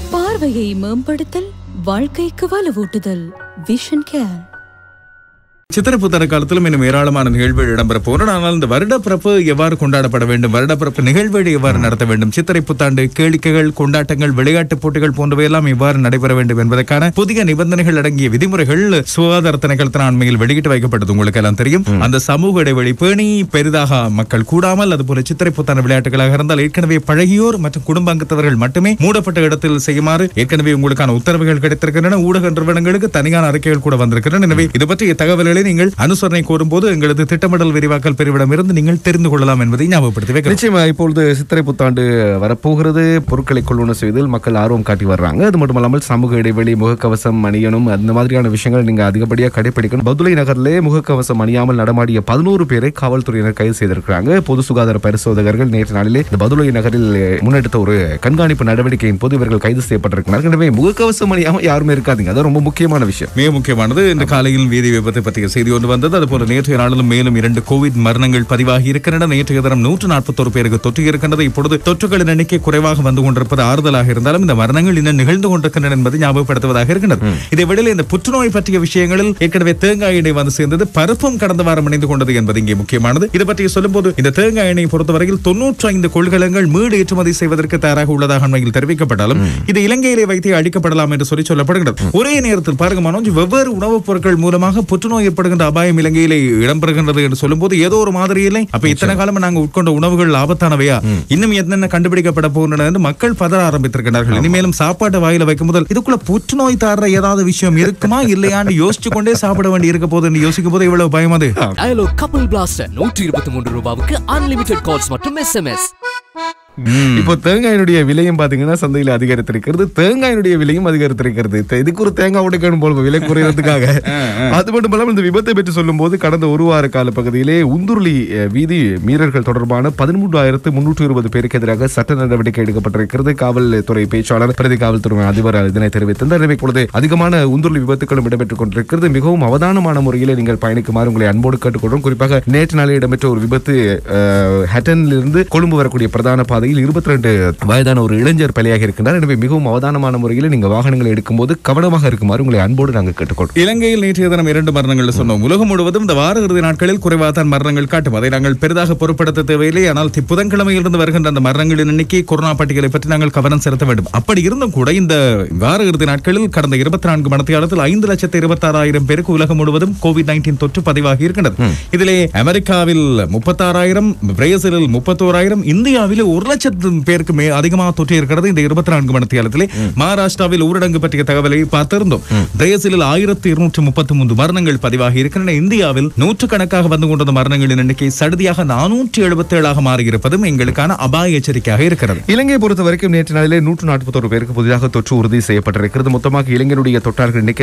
பார்வையை மேம்படுத்தல், வாழ்க்கைக்கு வலுவூட்டுதல். Vision care. சித்திரை புத்தாண்டு காலத்திலும் இன்னும் ஏராளமான நிகழ்வுகள் இடம்பெற போகிறோம். ஆனால் இந்த வருடப்பிறப்பு எவ்வாறு கொண்டாடப்பட வேண்டும், வருடப்பிறப்பு நிகழ்வுகள் எவ்வாறு நடத்த வேண்டும், சித்திரை புத்தாண்டு கேளிக்கைகள், கொண்டாட்டங்கள், விளையாட்டுப் போட்டிகள் போன்றவையெல்லாம் எவ்வாறு நடைபெற வேண்டும் என்பதற்கான புதிய நிபந்தனைகள் அடங்கிய விதிமுறைகள் சுகாதார திணைக்களத்தின் அண்மையில் வெளியிட்டு வைக்கப்பட்டது. உங்களுக்கு எல்லாம் தெரியும். அந்த சமூக இடைவெளி பேணி பெரிதாக மக்கள் கூடாமல், அதுபோல சித்திரை புத்தாண்டு விளையாட்டுகளாக இருந்தால் ஏற்கனவே பழகியோர் மற்றும் குடும்ப அங்கத்தவர்கள் மட்டுமே மூடப்பட்ட இடத்தில் செய்யுமாறு ஏற்கனவே உங்களுக்கான உத்தரவுகள் கிடைத்திருக்கின்றன. ஊடக நிறுவனங்களுக்கு தனியான அறிக்கைகள் கூட வந்திருக்கின்றன. எனவே இது பற்றிய தகவல்களை நீங்கள் அனுசரணை கோரும்போது எங்களது திட்டமிடல் விரிவாக்கல் பிரிவிடம் இருந்து நீங்கள் தெரிந்து கொள்ளலாம் என்பதை ஞாபகப்படுத்தி வைக்கிறேன். நிச்சயமா இப்பொழுது சித்திரை புத்தாண்டு வரப்போகிறது. பொருட்களை கொள்வன செய்வதில் மக்கள் ஆர்வம் காட்டி வர்றாங்க. அது மட்டுமல்லாமல் சமூக இடைவெளி, முகக்கவசம் அணியணும், அந்த மாதிரியான விஷயங்கள் நீங்க அதிகப்படியாக கடைபிடிக்கணும். பதுளை நகரிலே முகக்கவசம் அணியாமல் நடமாடிய 11 பேரை காவல்துறையினர் கைது செய்திருக்கிறாங்க. பொது சுகாதார பரிசோதகர்கள் நேற்று நாளிலே இந்த பதுளை நகரில் முன்னெடுத்த ஒரு கண்காணிப்பு நடவடிக்கையின் போது இவர்கள் கைது செய்யப்பட்டிருக்கிறார்கள். எனவே முகக்கவசம் அணியாமல் யாருமே இருக்காதீங்க. அது ரொம்ப முக்கியமான விஷயம். மிக முக்கியமானது. இந்த காலையில் வீதி விபத்து பற்றிய செய்தி ஒன்று வந்தது. அதுபோல நேற்றைய நாளிலும் மேலும் 2 கோவிட் மரணங்கள் பதிவாகி இருக்கின்றன. நேற்றைய தினம் 141 பேருக்கு தொற்று இருக்கின்றது. இப்பொழுது தொற்றுகளின் எண்ணிக்கை குறைவாக வந்து கொண்டிருப்பது ஆறுதலாக இருந்தாலும் இந்த மரணங்கள் இன்னும் நிகழ்ந்து கொண்டிருக்கின்றன என்பதை ஞாபகப்படுத்துவதாக இருக்கின்றது. இதே வேளையில் இந்த புற்றுநோய் பற்றிய விஷயங்களில் ஏற்கனவே தேங்காய் எண்ணெய் வந்து சேர்ந்தது, பருப்பும் கடந்த வாரம் இணைந்து கொண்டது என்பது இங்கே முக்கியமானது. இது பற்றி சொல்லும் போது இந்த தேங்காய் எண்ணெயை பொறுத்தவரையில் 95 கொள்கலங்கள் மீடு ஏற்றுமதி செய்வதற்கு தயாராக உள்ளதாக அண்மையில் தெரிவிக்கப்பட்டாலும் இது இலங்கையிலே வைத்து அழிக்கப்படலாம் என்று சொல்லப்படுகிறது. ஒரே நேரத்தில் பாருங்க மனோஜ், வெவ்வேறு உணவுப் பொருட்கள் மூலமாக புற்றுநோய் ஏற்படுகின்ற அபாயம் இலங்கையிலே இடம்பெறுகின்றது என்று சொல்லும் போது ஏதோ ஒரு மாதிரி இல்லை. அப்ப இத்தனை காலம் நாங்கள் உட்கொண்ட உணவுகள் ஆபத்தானவையா, இன்னும் என்னென்ன கண்டுபிடிக்கப்பட போகின்றன என்று மக்கள் பதற ஆரம்பித்திருக்கிறார்கள். இனிமேலும் சாப்பாட்டு வாயில வைக்கும் முதல் இதுக்குள்ள புற்றுநோய் தர ஏதாவது விஷயம் இருக்குமா இல்லையான்னு யோசிச்சு கொண்டே சாப்பிட வேண்டி இருக்க போது யோசிக்கும் போது இவ்வளவு பயம். அது கப்பிள் பிளாஸ்டர் 123 ரூபாய்க்கு அன்லிமிடெட் கால்ஸ் மற்றும் SMS. இப்போ தேங்காயினுடைய விலையும் பாத்தீங்கன்னா சந்தையில் அதிகரித்திருக்கிறது. தேங்காயினுடைய விலையும் அதிகரித்திருக்கிறது. இதுக்கு ஒரு தேங்காய் உடைக்கணும் போல விலை குறையறதுக்காக. அது மட்டும் இல்லாமல் இந்த விபத்தை பற்றி சொல்லும் போது கடந்த ஒரு வார கால பகுதியிலே உந்துருளி வீதி மீறல்கள் தொடர்பான 13,320 பேருக்கு எதிராக சட்ட நடவடிக்கை எடுக்கப்பட்டிருக்கிறது. காவல்துறை பேச்சாளர் பிரதி காவல்துறை அதிபர் இதனை தெரிவித்தார். எனவே இப்பொழுது அதிகமான உந்துருளி விபத்துகளும் இடம்பெற்றுக் கொண்டிருக்கிறது. மிகவும் அவதானமான முறையில் நீங்கள் பயணிக்குமாறு உங்களை அன்போடு கேட்டுக்கொள்கிறோம். குறிப்பாக நேற்று நாளில் இடம்பெற்ற ஒரு விபத்து ஹட்டனில் இருந்து கொழும்பு வரக்கூடிய பிரதான பாதை 22 வயதான ஒரு இளைஞர் பலியாக இருக்கின்றார். எனவே மிகவும் அவதானமான முறையில் நீங்க வாகனங்களை எடுக்கும்போது கவனமாக இருக்குமாறு உங்களை அன்போடு நாங்கள் கேட்டுக்கொள்கிறோம். இலங்கையில் நேற்றைய தினம் 2 மரணங்கள் சொன்னோம். உலகம் முழுவதும் இந்த வார இறுதி நாட்களில் குறைவாதான் மரணங்கள் காட்டும். அதை நாங்கள் பெரிதாக பொருட்படுத்த தேவையில்லை. ஆனால் புதன்கிழமையிலிருந்து வருகின்ற அந்த மரணங்களின் எண்ணிக்கை கொரோனா பட்டியலை பற்றி நாங்கள் கவனம் செலுத்த வேண்டும். அப்படி இருந்தும் கூட இந்த வார இறுதி நாட்களில் கடந்த 24 மணித்தியாலத்தில் 5,26,000 பேருக்கு உலகம் முழுவதும் COVID-19 தொற்று பதிவாகி இருக்கின்றது. இதிலே அமெரிக்காவில் 36,000, பிரேசிலில் 31,000, இந்தியாவில் 1,00,000 பேருக்கு அதிகமாக தொற்று இருக்கிறது. இந்த 24 மணித்தியாலத்திலே மகாராஷ்டிராவில் ஊரடங்கு பற்றிய தகவலை பார்த்திருந்தோம். பிரேசிலில் 1,233 மரணங்கள் பதிவாகி இருக்கின்றன. இந்தியாவில் நூற்றுக்கணக்காக வந்து கொண்ட மரணங்களின் எண்ணிக்கை சடுதியாக 477 மாறியிருப்பதும் எங்களுக்கான அபாய எச்சரிக்கையாக இருக்கிறது. இலங்கையை பொறுத்த வரைக்கும் நேற்று நாளிலே 141 பேருக்கு புதிதாக தொற்று உறுதி செய்யப்பட்டிருக்கிறது. மொத்தமாக இலங்கையுடைய தொற்றாளர்கள் எண்ணிக்கை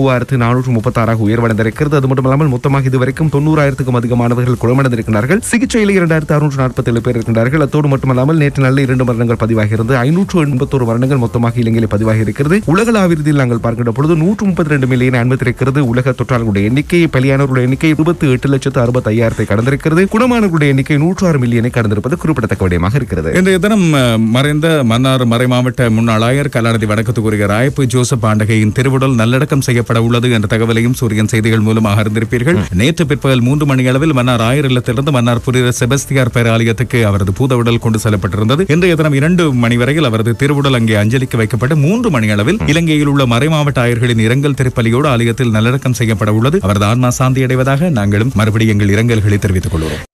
93,436 உயர்வடைந்திருக்கிறது. அது மட்டுமல்லாமல் மொத்தமாக இதுவரைக்கும் 90,000க்கும் அதிகமானவர்கள் குணமடைந்திருக்கிறார்கள். சிகிச்சையில் 2,647 பேர் இருக்கிறார்கள். அதோடு மட்டுமல்லாமல் நேற்று நாளில் 2 மரணங்கள் பதிவாகிறது. 581 மரணங்கள் மொத்தமாக இலங்கையில் பதிவாகி இருக்கிறது. உலகளாவியத்தில் நாங்கள் பார்க்கின்ற பொழுது 132 மில்லியன் அனுமதித்திருக்கிறது. உலக தொற்றாளர்களுடைய எண்ணிக்கை, பலியானவர்களுடைய எண்ணிக்கை 28,65,000 கடந்திருக்கிறது. குணமானவர்களுடைய எண்ணிக்கை 106 மில்லியனை கடந்திருப்பது குறிப்பிடத்தக்க விடயமாக இருக்கிறது. இன்றைய தினம் மறைந்த மன்னார் மறைமாவட்ட முன்னாள் ஆயர் கலாநிதி வடக்குத்துக்குரிய ராயப்பு ஜோசப் ஆண்டகையின் திருவுடல் நல்லடக்கம் செய்யப்பட உள்ளது என்ற தகவலையும் சூரியன் செய்திகள் மூலமாக அறிந்திருப்பீர்கள். நேற்று பிற்பகல் 3 மணி அளவில் மன்னார் ஆயர் இல்லத்திலிருந்து மன்னார் புனித செபஸ்தியார் பேராலயத்துக்கு அவரது பூதவுடல் கொண்டு செல்லப்பட்டிருந்தது. இன்றைய தினம் 2 மணி வரையில் அவரது திருவுடல் அங்கே அஞ்சலிக்கு வைக்கப்பட்டு 3 மணி அளவில் இலங்கையில் உள்ள மறைமாவட்ட ஆயர்களின் இரங்கல் திருப்பலியோடு ஆலயத்தில் நல்லடக்கம் செய்யப்பட உள்ளது. அவரது ஆன்மா சாந்தி அடைவதாக நாங்களும் மறுபடியும் எங்கள் இரங்கல்களை தெரிவித்துக் கொள்கிறோம்.